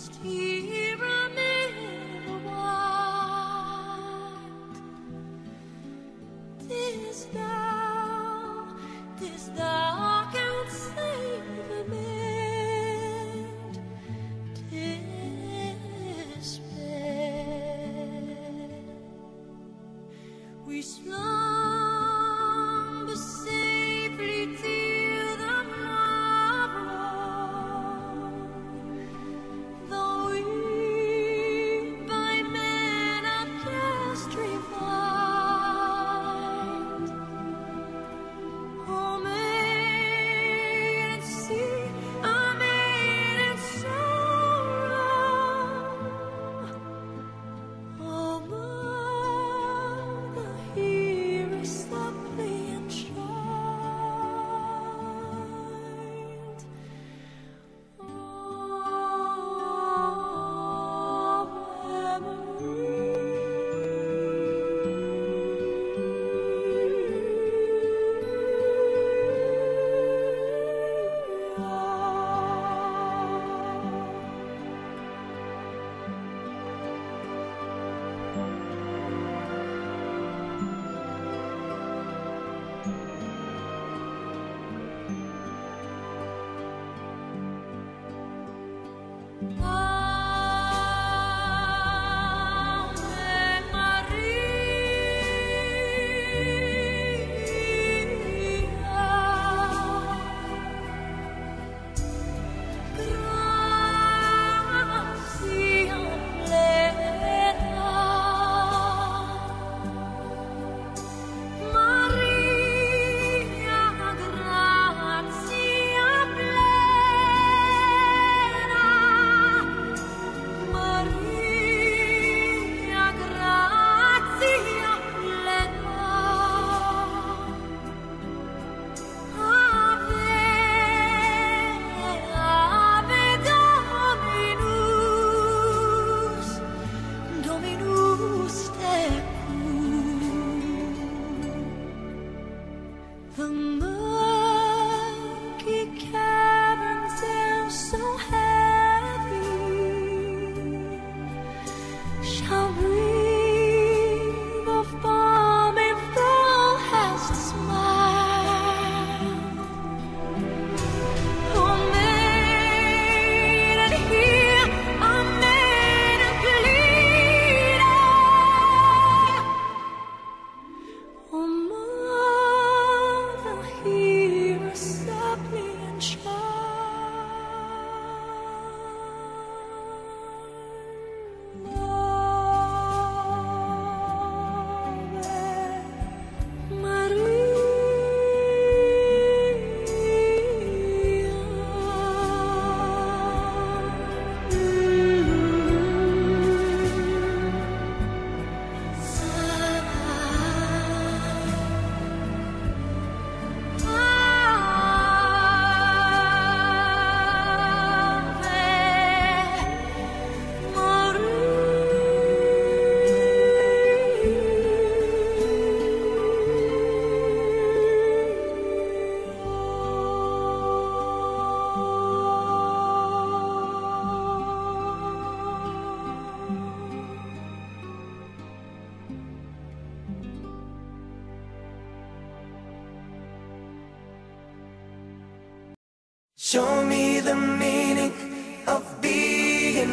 Show me the meaning of being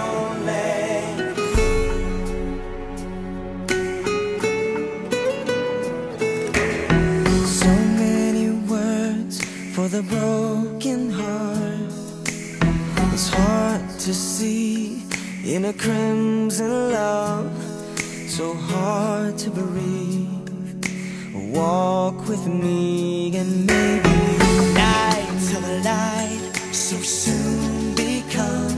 lonely. So many words for the broken heart. It's hard to see in a crimson love, so hard to breathe. Walk with me and maybe night till the light so soon become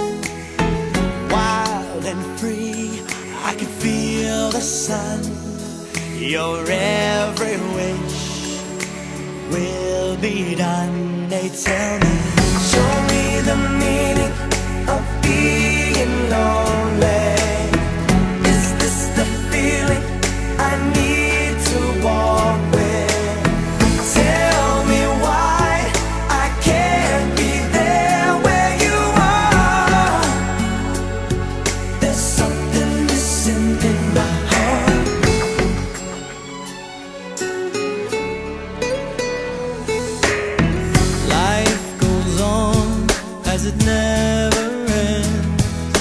wild and free. I can feel the sun. Your every wish will be done. They tell me, show me the meaning of being lonely. Is this the feeling I need to walk with? Tell me why I can't be there where you are. as it never ends.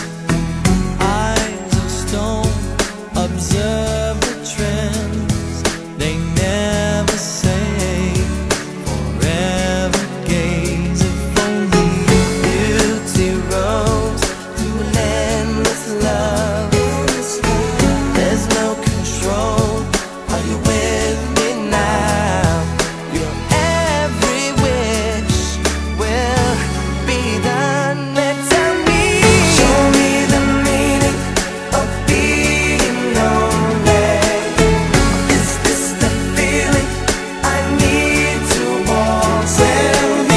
Eyes of stone observe the trends. They never say forever gaze. If only beauty rose through an endless love. There's no control. Are you with me now? Your every wish will be done. Now tell me, show me the meaning of being lonely. Is this the feeling I need to walk? Tell me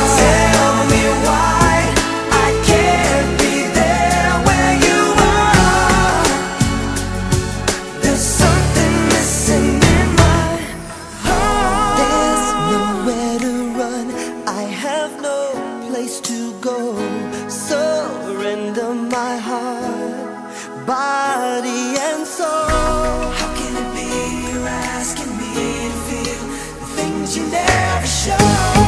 why I can't be there where you are. There's something missing in my heart. There's nowhere to run, I have no place to go. Surrender my heart, body and soul. How can it be you're asking me to feel the things you never show?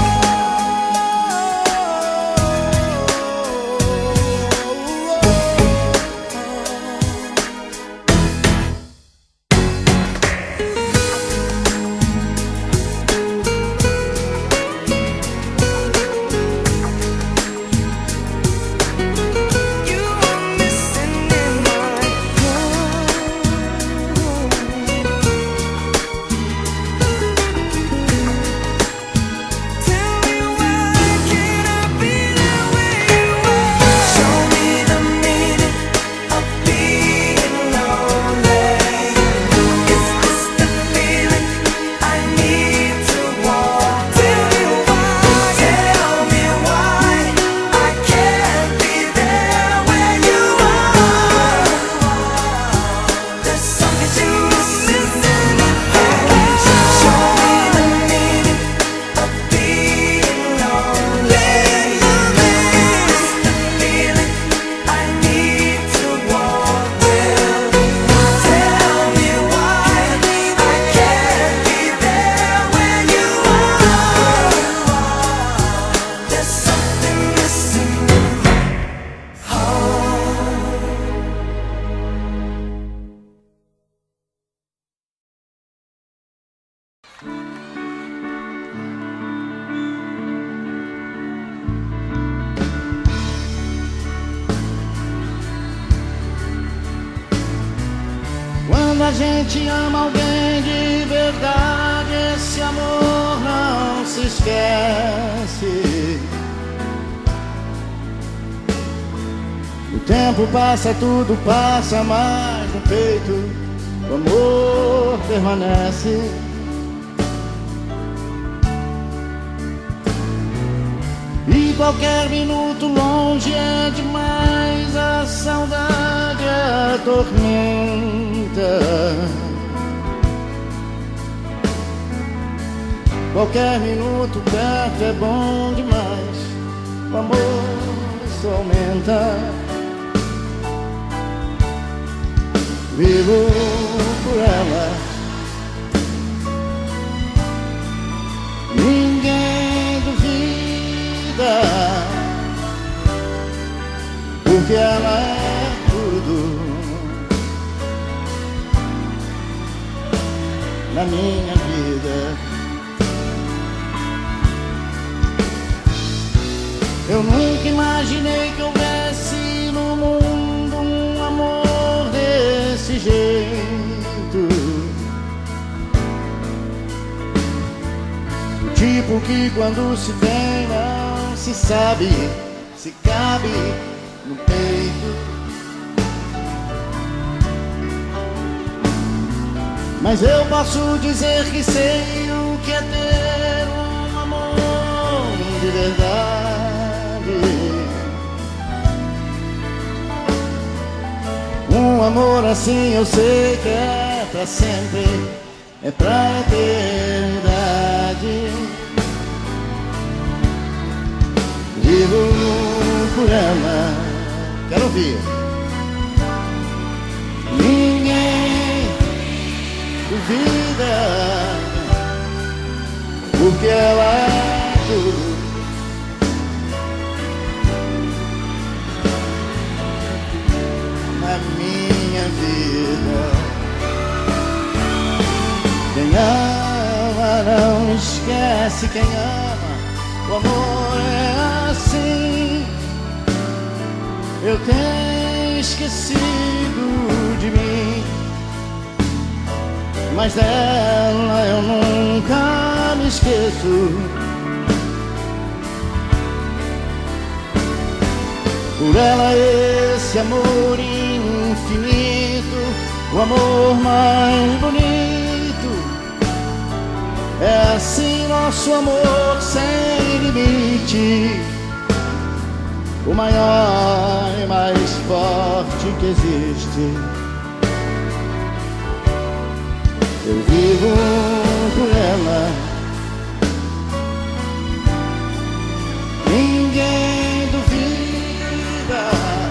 You are missing in my Tell me why can't I be there where you are? Show me the meaning of being lonely. Is this the feeling I need to walk? Tell me why I can't be there where you are. There's something missing in my heart. Show me the meaning of being lonely. Is this the feeling I need to walk with? Tell me why I can't be there when you are. There's something missing in my heart. Quando a gente ama alguém de verdade, esse amor não se esquece. O tempo passa, tudo passa, mas no peito o amor permanece. E qualquer minuto longe é demais, a saudade atormenta. Qualquer minuto perto é bom demais, o amor só aumenta. Vivo por ela, ninguém duvida, porque ela é tudo na minha vida. Eu nunca imaginei que houvesse no mundo um amor desse jeito, o tipo que quando se tem não se sabe se cabe no peito. Mas eu posso dizer que sei o que é ter um amor de verdade. Um amor assim eu sei que é pra sempre, é pra eternidade. Vivo por ela, quero ouvir. Ninguém duvida, porque ela é tudo não esquece quem ama. O amor é assim. Eu tenho esquecido de mim, mas dela eu nunca me esqueço. Por ela esse amor infinito, o amor mais bonito. É assim nosso amor sem limite, o maior e mais forte que existe. Eu vivo por ela, ninguém duvida,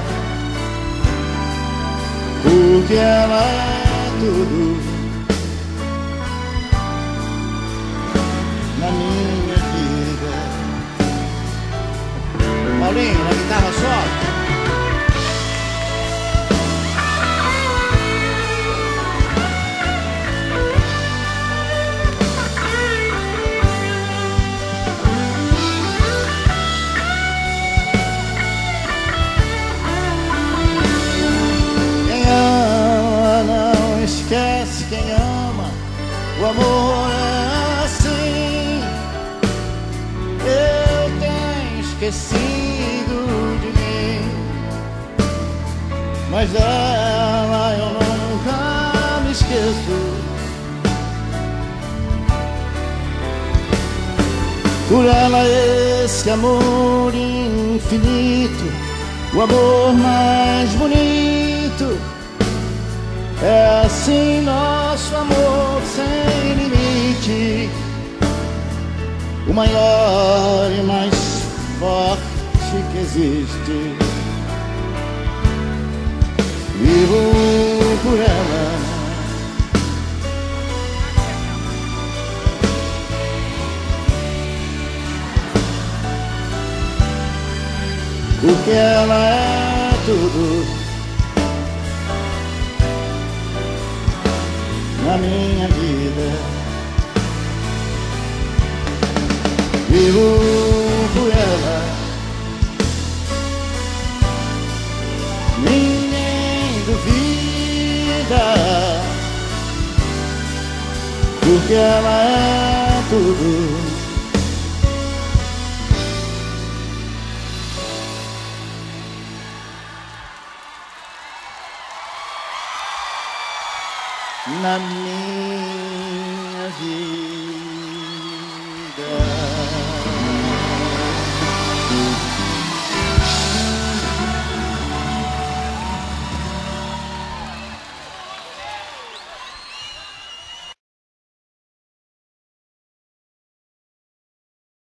porque ela é tudo na minha vida. Paulinho, na guitarra só. Quem ama não esquece quem ama. O amor é assim. Eu tenho esquecido de mim, mas dela eu nunca me esqueço. Por ela esse amor infinito, o amor mais bonito. É assim nosso amor sem limite, o maior e mais forte que existe. Vivo por ela, porque ela é tudo na minha vida. Vivo por ela, ninguém duvida, porque ela é tudo na minha vida.